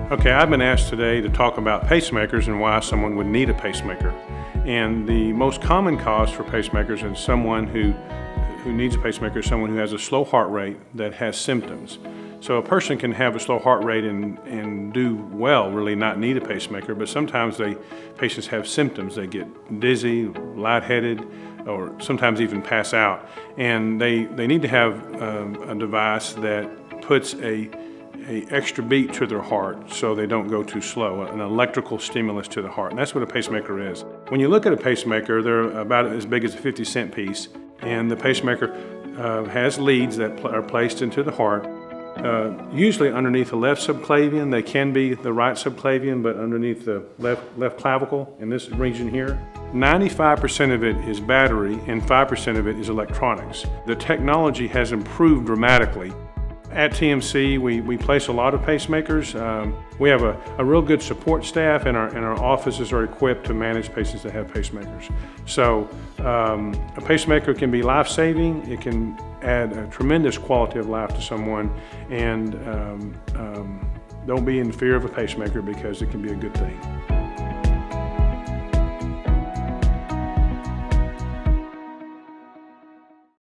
Okay, I've been asked today to talk about pacemakers and why someone would need a pacemaker. And the most common cause for pacemakers is someone who needs a pacemaker is someone who has a slow heart rate that has symptoms. So a person can have a slow heart rate and do well, really not need a pacemaker, but sometimes patients have symptoms. They get dizzy, lightheaded, or sometimes even pass out. And they need to have a device that puts a extra beat to their heart so they don't go too slow, an electrical stimulus to the heart. And that's what a pacemaker is. When you look at a pacemaker, they're about as big as a 50-cent piece, and the pacemaker has leads that are placed into the heart, usually underneath the left subclavian. They can be the right subclavian, but underneath the left clavicle in this region here. 95% of it is battery and 5% of it is electronics. The technology has improved dramatically. At TMC, we place a lot of pacemakers. We have a real good support staff, and our offices are equipped to manage patients that have pacemakers. So a pacemaker can be life-saving. It can add a tremendous quality of life to someone, and don't be in fear of a pacemaker because it can be a good thing.